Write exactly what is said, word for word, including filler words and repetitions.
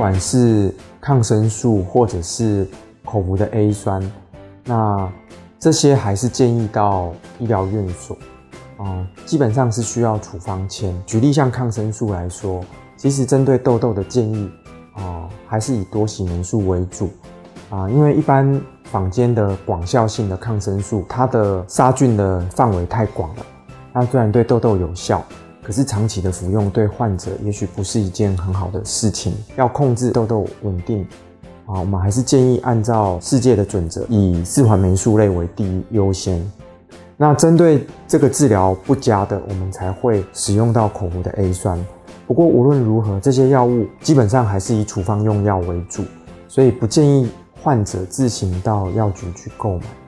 管是抗生素或者是口服的 A 酸，那这些还是建议到医疗院所，嗯，基本上是需要处方签。举例像抗生素来说，其实针对痘痘的建议，哦、还是以多洗霉素为主啊，因为一般坊间的广效性的抗生素，它的杀菌的范围太广了。那虽然对痘痘有效，可是长期的服用对患者也许不是一件很好的事情。要控制痘痘稳定啊，我们还是建议按照世界的准则，以四环霉素类为第一优先。那针对这个治疗不佳的，我们才会使用到口服的 A 酸。不过无论如何，这些药物基本上还是以处方用药为主，所以不建议患者自行到药局去购买。